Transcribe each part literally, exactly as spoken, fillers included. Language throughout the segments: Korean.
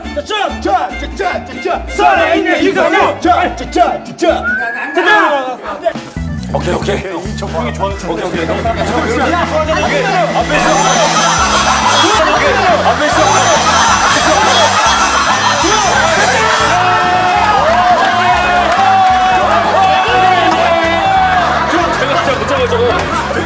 짜짜짜짜짜짜 살아있는 이성우 짜짜짜짜 오케이 오케이. 이 정풍이 좋아하는 춤. 오케이 오케이. 앞에 있어. 앞에 있어. 저거 저거 저거.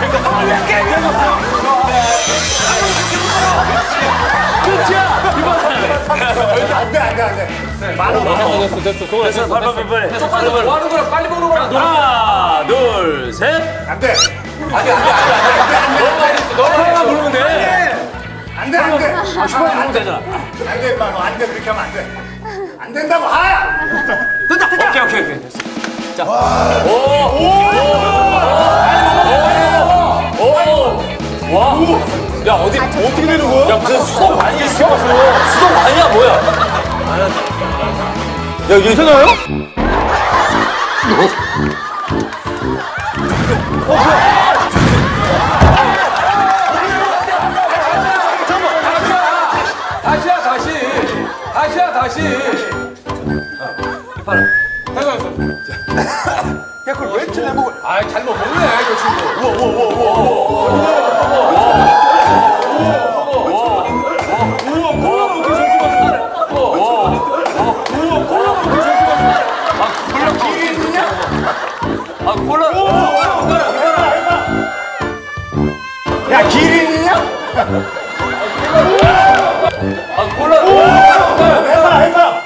안돼 안돼 안돼. 많은 거. 됐어 됐어. 그거 됐어. 빨리 빨리 빨리. 똑같이 뭐 하는 거야? 빨리 먹는 거야. 하나 둘 셋. 안돼. 아니 아니 아니 아니. 너무 하나 부르면 돼. 안돼 안돼. 아 슈퍼 부르면 되잖아. 안돼 인마 너 안돼 그렇게 하면 안돼. 안 된다고 하. 됐다 됐다. 오케이 오케이 오케이 됐어. 자. 오. 오. 오. 와. 야 어디 어떻게 되는 거야? 야 무슨 수동 아니야? 수동 아니야 뭐야? 야 이게 괜찮아요? 다시야 다시. 다시야 다시. 이빨. 해서 해서. 야 그걸 왜 이렇게 내먹을? 아 잘못 먹네 저 친구. 우와 우와 우와 우와. 아 콜라. 야 기린이냐? 아 콜라. 해봐 해봐.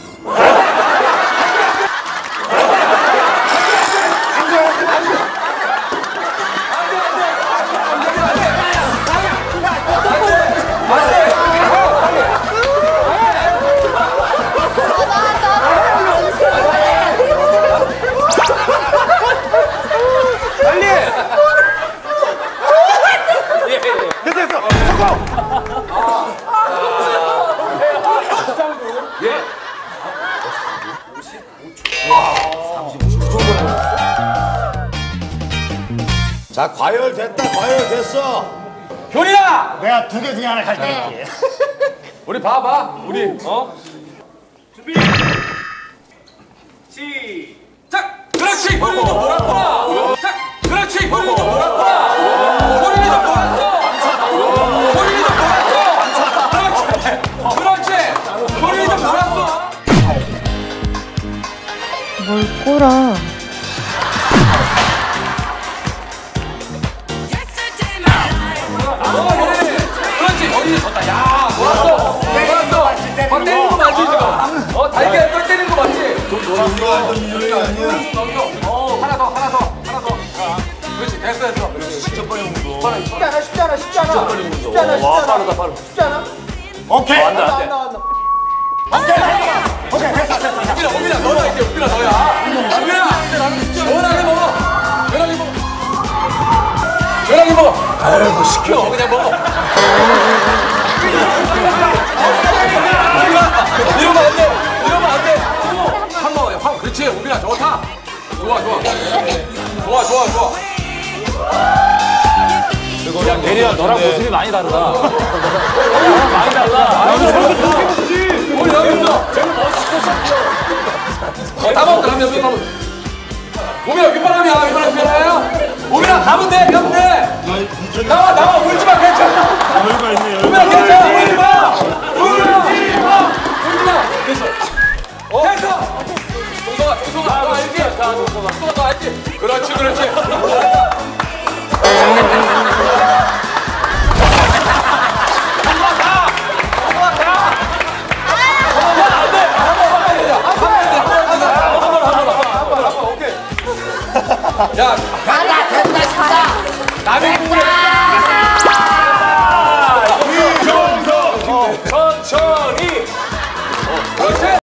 자 과열됐다 과열됐어. 효리야. 내가 두 개 중에 하나 갈게. 우리 봐봐. 우리 어? 준비. 시작. 그렇지. 효리 좀 놀았구나. 자, 그렇지. 효리 좀 놀았구나. 효리 좀 놀았어. 효리 좀 놀았어. 그렇지. 그렇지. 효리 좀 놀았어. 뭘 꼬라. 그렇지. 어디 졌다. 야, 놀았어. 놀았어. 막 때리는 거 맞지 지금? 어, 달걀 떨 때리는 거 맞지? 놀았어. 이년이 아니야. 어, 하나 더, 하나 더, 하나 더. 그렇지, 됐어, 됐어. 진짜 빨리 먹어. 쉽지 않아 쉽지 않아 쉽지 않아. 빨리 먹어. 쉽지 않아 쉽지 와 않아. 빠르다 빠르다. 쉽지 않아. 오케이. 안돼 안돼. 오케이 됐어 됐어. 우빈아, 우빈아, 너야 이제, 우빈아, 너야. 우빈아, 시원하게 먹어. 시원하게 먹어. 시원하게 먹어. 아유 뭐 시켜. 그냥 먹어. 이러면 안 돼. 이러면 안 돼. 한 번, 한 그렇지, 우빈아, 좋다. 좋아, 좋아. 좋아, 좋아, 좋아. 야 대리야 너랑 모습이 많이 다르다. 너랑 많이 달라. 우리 여기 있어. 어, 다 먹었다, 라면, 다 먹었다. 우빈아, 윗바람이야, 윗바람 괜찮아요? 우빈아, 가면 돼, 가면 돼. 나와, 나와, 울지 마, 괜찮아. 여유가 있네 여유. 우빈아, 괜찮아, 울지 마. 울지 마. 울지 마. 됐어. 어, 됐어. 동서가, 동서가, 너 알지? 동서가, 너 알지? 그렇지, 그렇지. 야, 아니야, 됐다, 진짜. 남의 국물에 이정석 천천히. 그렇지.